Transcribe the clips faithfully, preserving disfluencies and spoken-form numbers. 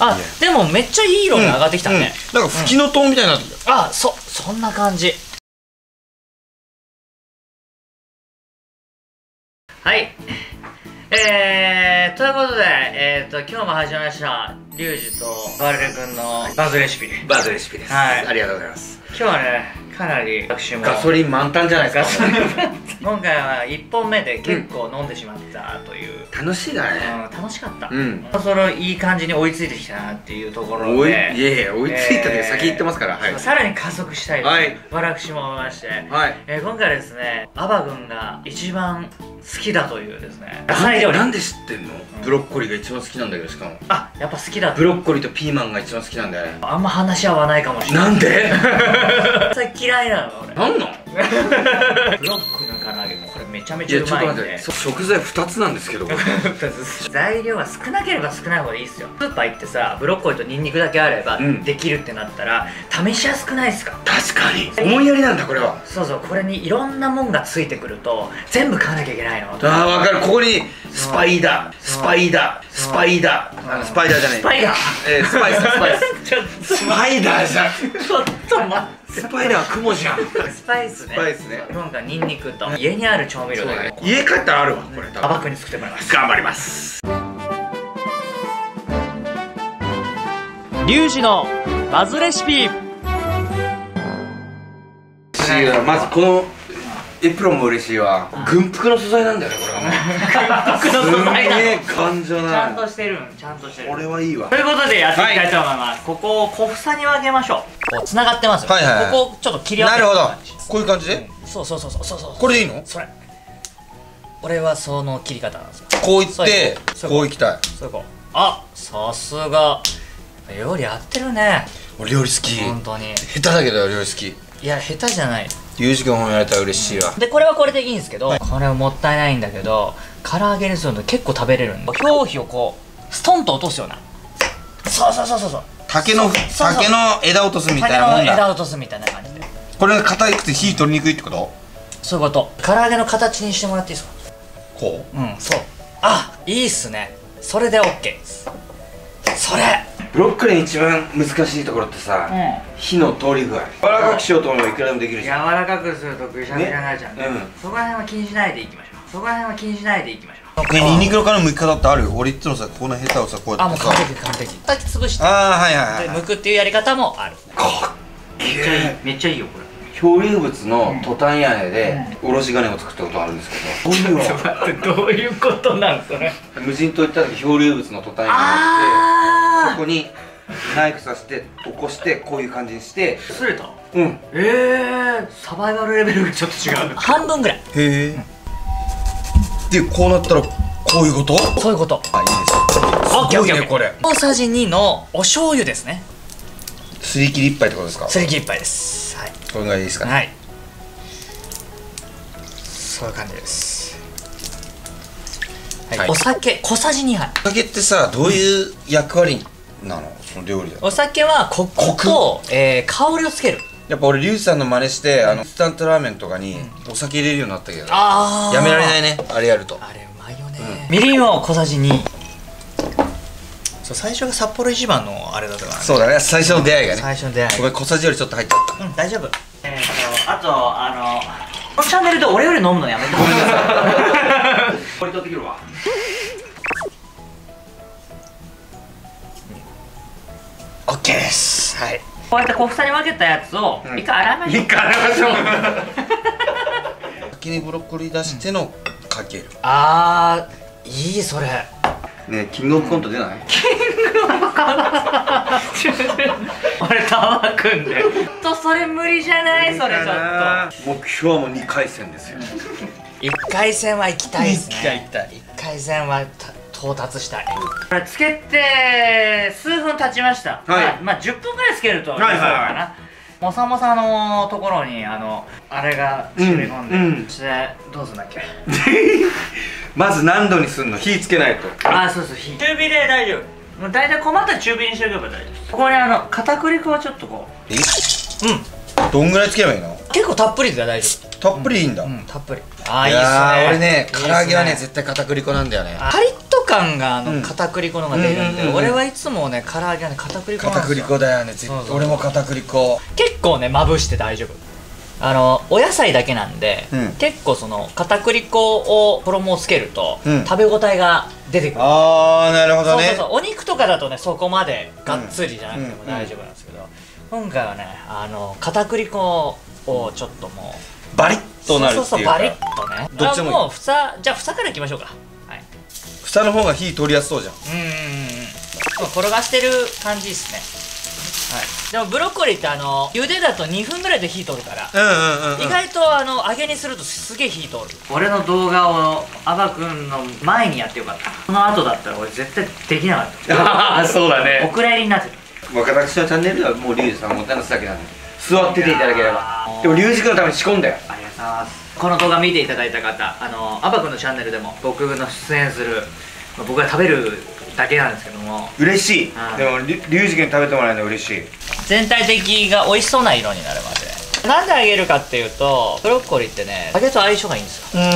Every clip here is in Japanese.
あ、でもめっちゃいい色に上がってきたね。 なんか吹きの塔みたいになってきた。 あ、そそんな感じ。はい、えー、ということで、えーと今日も始まりましたリュウジとバルレ君のバズレシピ。 バズレシピです。 はい、 ありがとうございます。 今日はね、かなり私もガソリン満タンじゃないですか。 今回はいっぽんめで結構飲んでしまったという、 楽しいだね。 うん、楽しかった。 うん、 そろそろいい感じに追いついてきたなっていうところおい、いで、 やいや追いついたで先言ってますから、はい、 さらに加速したいと、 はい、 私も思いまして、 はい、 えー、今回はですね、アバ君が一番好きだというですね、 野菜料理。なんで知ってんの？ブロッコリーが一番好きなんだけど、しかもあ、やっぱ好きだ。 ブロッコリーとピーマンが一番好きなんだよね。 あんま話し合わないかもしれない。 なんで？ それ嫌いなの俺。 なんなん？ ブロックの唐揚げ、これめちゃめちゃうまいんで。 食材ふたつなんですけど材料は少なければ少ないほどいいっすよ。スーパー行ってさ、ブロッコリーとニンニクだけあればできるってなったら試しやすくないですか？ 確かに思いやりなんだこれは。 そうそう、これにいろんなもんがついてくると全部買わなきゃいけないの。 ああ、わかる。ここにスパイダー、スパイダー、スパイダー、あのスパイダーじゃない、 スパイダー、 えー、スパイス、スパイスちょっとスパイダーじゃん。 ちょっと待って、 スパイダーは雲じゃん。 スパイスね。 スパイスね。 今回ニンニクと家にある調味料だけど、 家帰ったらあるわこれ。 アバ君に作ってもらいます。 頑張ります。 リュウジのバズレシピ。 まずこのエプロンも嬉しいわ。軍服の素材なんだよねこれは。 軍服の素材なの。 すげえ頑丈な。 ちゃんとしてる、ちゃんとしてる。 これはいいわ。 ということでやっていきたいと思います。ここを小房に分けましょう。こう繋がってますよ。はいはい。ここをちょっと切り分ける。なるほど。 こういう感じで。 そうそうそうそうそうそう。 これでいいの？ それ。俺はその切り方なんですよ。 こういってこういきたい。 そうこう。あ、さすが。料理やってるね。 俺料理好き。 本当に。 下手だけど料理好き。 いや下手じゃない。 ゆうじくん褒められたら嬉しいわ。 でこれはこれでいいんですけど、これはもったいないんだけど、唐揚げにすると結構食べれるんで、表皮をこうストンと落とすような。そうそうそうそうそう。 竹の竹の枝落とすみたいなもんだ。 竹の枝落とすみたいな感じで。 これが硬くて火取りにくいってこと？ そういうこと。唐揚げの形にしてもらっていいですか？ こう？ うん、そう。あ、いいっすね。それで オーケー です。それ。 ブロッコリーの一番難しいところってさ、うん、火の通り具合。柔らかくしようと思えばいくらでもできるじゃん。柔らかくするとぐしゃぐしゃになっちゃうんで、ね、うん、そこら辺は気にしないでいきましょう。そこら辺は気にしないでいきましょう。ね、ニンニクの皮の剥き方ってあるよ。俺いつもさ、このヘタをさ、こうやってさ、あ、もう完璧完璧。叩き潰して、ああ、はいはいはい、剥くっていうやり方もある。かっけえ。めっちゃいいよこれ。漂流物のトタン屋根でおろし金を作ったことあるんですけど、ちょっと待って、どういうことなんそれ。無人島行った時、漂流物のトタン屋根があって、そこにナイフ刺して起こしてこういう感じにして擦れた。うん。ええ、サバイバルレベルがちょっと違う。半分ぐらい。へえ。でこうなったらこういうこと？そういうこと。あ、いいです。すごいねこれ。大さじにのお醤油ですね。すり切りいっぱいってことですか？すり切りいっぱいです。はい。これがいいですかね。はい。そういう感じです。はい。お酒小さじにはい。お酒ってさ、どういう役割なの？その料理だ。お酒はコクと、えー、香りをつける。やっぱ俺リュウジさんの真似して、あのインスタントラーメンとかにお酒入れるようになったけど、ああやめられないね、あれやると。あれうまいよね。みりんを小さじに。そう、最初が札幌一番のあれだったからね。そうだね、最初の出会いがね。最初の出会い。ごめん、小さじよりちょっと入っちゃった。うん、大丈夫。えーとあとあのこのチャンネルで俺より飲むのやめてもらってください。これ取ってきるわ。オッケーです。はい。こうやって小房に分けたやつを一回洗いましょう。一回洗いましょう。先にブロッコリー出してのかける。あー、いいそれ。ね、キングオブコント出ない？キングオブコント。俺タワー組んで。とそれ無理じゃない？それちょっと。目標はもうにかい戦ですよ。いっかい戦は行きたいですね。いっかい戦は到達したい。これつけて数分経ちました。はい。まあじゅっぷんぐらいつけるといいかな。もさもさのところにあのあれが染み込んで、そしてどうすんだっけ。まず何度にすんの？火つけないと。ああ、そうそう、火。中火で大丈夫。もう大体困ったら中火にしておけば大丈夫。ここにあの片栗粉をちょっとこう。え？うん。どんぐらいつければいいの？結構たっぷりで大丈夫。たっぷりいいんだ。うん、たっぷり。ああ、いいっすね。俺ね、唐揚げはね絶対片栗粉なんだよね。カリッと感があの片栗粉のが出るんで、俺はいつもね唐揚げはね片栗粉なんですよ。 片栗粉だよね。俺も片栗粉結構ねまぶして大丈夫。あのお野菜だけなんで、 うん、 結構その片栗粉を衣をつけると、うん、食べ応えが出てくる。 ああなるほどね。 そうそうそう、お肉とかだとねそこまでがっつりじゃなくても大丈夫なんですけど、今回はねあの片栗粉をちょっともうバリッとなるっていうか、 そうそうバリッとね。どっちももう蓋、じゃあ蓋からいきましょうか。はい、 蓋の方が火通りやすそうじゃん。 うんうんうん、転がしてる感じですね。はい、でもブロッコリーってあの茹でだとにふんぐらいで火通るから、意外とあの揚げにするとすげえ火通る。俺の動画をアバくんの前にやってよかった。この後だったら俺絶対できなかった。 あそうだね。 お蔵入りになってる。 私のチャンネルではもうリュウジさんもったいなすだけなんで座ってていただければ。でもリュウジ君のために仕込んだよ。 ありがとうございます。この動画見ていただいた方、あのアバくんのチャンネルでも僕の出演する、僕が食べるだけなんですけども嬉しい。でもリュウジ君に食べてもらえるの嬉しい。 全体的が美味しそうな色になるまで。なんで揚げるかっていうと、ブロッコリーってね揚げと相性がいいんですよ。うん、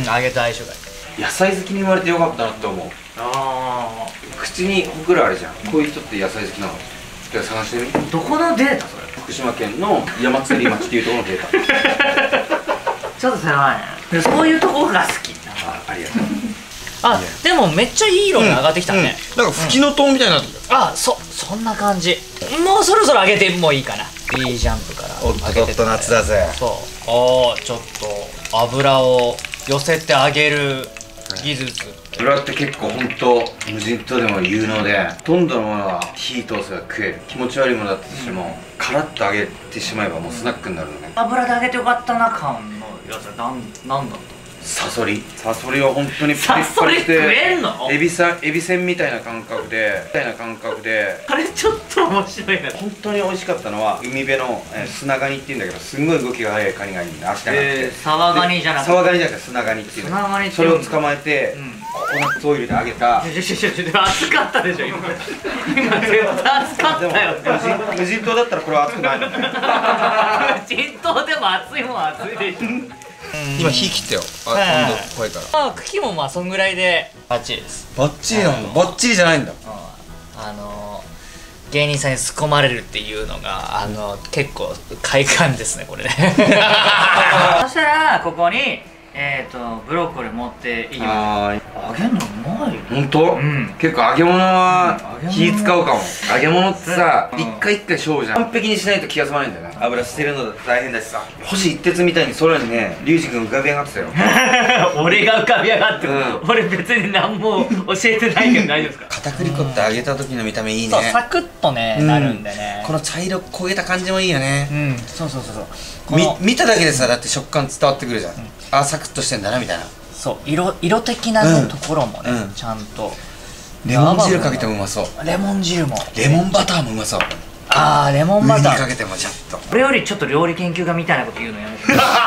揚げと相性がいい。 野菜好きに生まれてよかったなって思う。ああ口にほくろあるじゃん。こういう人って野菜好きなの。じゃあ探してみ。どこのデータそれ。福島県の山釣町っていうところのデータ。ちょっと狭いね。そういうところが好き。あ、ありがとう。あ、でもめっちゃいい色に上がってきたね。 なんか吹きの塔みたいになってる。 あ、そ、そんな感じ。もうそろそろ上げてもいいかな。いいジャンプからおっとちょっと夏だぜ。 そう。おー、ちょっと油を寄せてあげる技術。 油って結構ほんと無人島でも有能で、ほとんどのものは火通せば食える。気持ち悪いものだったとしてもカラッと揚げてしまえばもうスナックになるのね。油で揚げてよかったな感のやつはなんなんだった。サソリサソリは本当にプリップリしてエビさエビせんみたいな感覚でみたいな感覚であれちょっと面白いな。本当に美味しかったのは海辺の、えー、砂ガニっていうんだけど、すんごい動きが速いカニがいいんだ。足がなくてサワガニじゃなくてサワガニじゃなくて砂ガニっていうの。それを捕まえて、うん、ココナッツオイルで揚げた。ちょちょちょちょ熱かったでしょ今。今絶対熱かったよ。無人島だったらこれは熱くないのね。無人島でも熱いもん熱いでしょ。 今火切ったよ。あ、今度怖いから。 あ、茎もまあそんぐらいでバッチリです。 バッチリなんだ。バッチリじゃないんだ。 あの芸人さんに突っ込まれるっていうのがあの結構快感ですねこれね。そしたらここにえっとブロッコリー持っていきます。揚げるのうまい。本当？うん。結構揚げ物は気使うかも。揚げ物ってさ、一回一回勝負じゃん。完璧にしないと気が済まないんだよね。油捨てるのだって大変だしさ。星一徹みたいに空にね、リュウジ君浮かび上がってたよ。俺が浮かび上がって、俺別に何も教えてないけど大丈夫ですか？ 片栗粉って揚げた時の見た目いいね。 そう、サクッとねなるんでね。 この茶色焦げた感じもいいよね。 うん、そうそうそうそう。 見ただけでさ、だって食感伝わってくるじゃん。あ、サクッとしてんだなみたいな。 そう、色色的なところもね、ちゃんと。 レモン汁かけてもうまそう。 レモン汁も。 レモンバターもうまそう。 ああ、レモンバター。 かけてもちゃんと。 これよりちょっと料理研究家みたいなこと言うのやめて。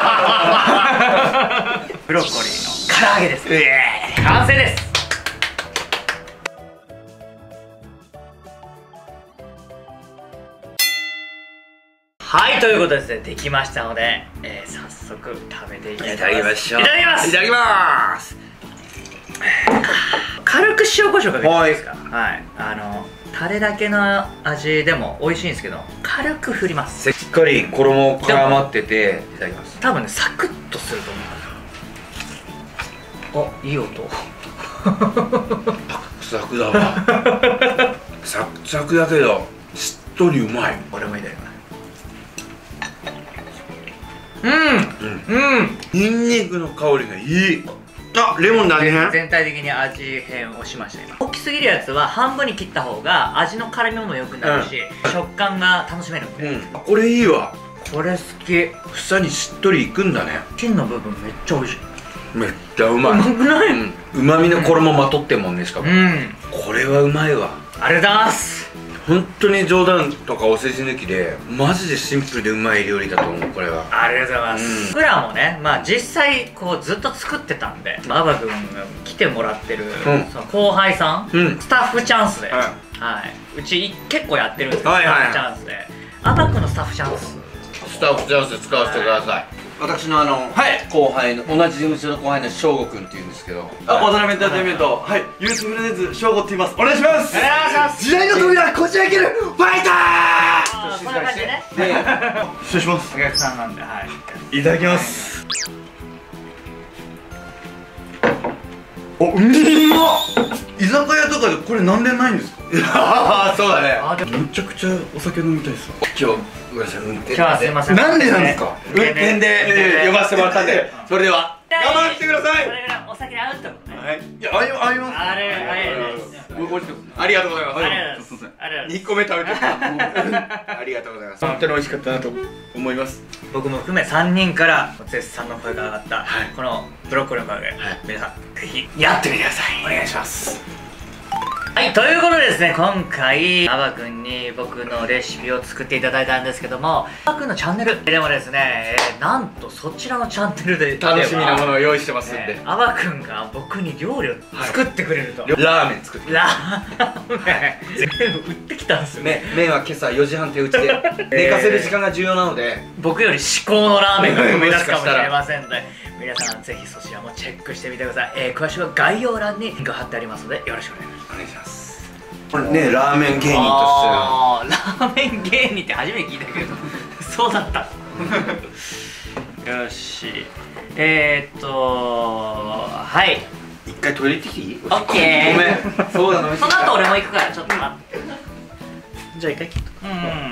ブロッコリーの唐揚げです。完成です。はい、ということでですね、できましたので、えー、早速食べていきたいと思います。いただきましょう。いただきます。いただきます。軽く塩コショウかけていいですか？はい、あのタレだけの味でも美味しいんですけど、軽く振ります。しっかり衣絡まってて、いただきます。多分ね、サクッとすると思います。あ、いい音。 サクサクだわ。サクサクだけどしっとりうまい。 俺もいただきます。うん、うん、 ニンニクの香りがいい。あ、レモンの味変。全体的に味変をしました今。大きすぎるやつは半分に切った方が味の絡みも良くなるし、うん、食感が楽しめるんで、うん、これいいわ。これ好き。房にしっとりいくんだね。芯の部分めっちゃ美味しい。めっちゃうまい。うまくない？うまみの衣まとってんもんね、しかも。うん、これはうまいわ。ありがとうございます。本当に冗談とかお世辞抜きでマジでシンプルでうまい料理だと思う。これはありがとうございます。僕らもね、まあ実際こうずっと作ってたんで、アバ君が来てもらってる、うん、その後輩さん、うん、スタッフチャンスで、うん、はい、うち結構やってるんですよ、スタッフチャンスで。アバ君のスタッフチャンススタッフチャンスで使わせてください。 私のあの、はい、後輩の同じ事務所の後輩の翔吾くんっていうんですけど、 あ、渡辺エンターテインメント、はい、ユースフルネーズ翔吾って言います。お願いします。 お願いします。 時代の扉こじ開けるファイター。 こんな感じでね。 失礼します。 お客さんなんで、はい。 いただきます。お、うまっ。居酒屋とかでこれなんでないんですか？いや、そうだね。めちゃくちゃお酒飲みたいです。 今日ごめんなさい、運転で。 今日はすいません。 なんでなんですか？ 運転で呼ばせてもらったんで、それでは頑張ってください。 それぐらいお酒合うってことね。 はい。いや、合い合います。 あれ、あれ、 ありがとうございます。 ありがとうございます。ありがとうございます。 にこめ食べてありがとうございます。本当に美味しかったなと思います。 僕も含めさんにんから絶賛の声が上がったこのブロッコリーのおかげで皆さんぜひやってみてください。お願いします。はい、ということでですね、今回アバくんに僕のレシピを作っていただいたんですけども、アバくんのチャンネルでもですね、えー、なんとそちらのチャンネルで楽しみなものを用意してますんで、 えー、アバくんが僕に料理を作ってくれると、はい、 ラーメン作ってラーメン全部売ってきたんですよね。 麺は今朝よじはん手打ちで寝かせる時間が重要なので、 僕より至高のラーメンが生み出すかもしれませんので皆さんぜひそちらもチェックしてみてください。えー、詳しくは概要欄にリンク貼ってありますのでよろしくお願いします。 お願いします。 これね、ラーメン芸人としてあー、ラーメン芸人って初めて聞いたけどそうだったよし、えー、っとはい一回トイレ行ってきていい？ オッケー。 ごめん、そうだの。 その後俺も行くからちょっと待って。じゃあ一回切っとく。うん。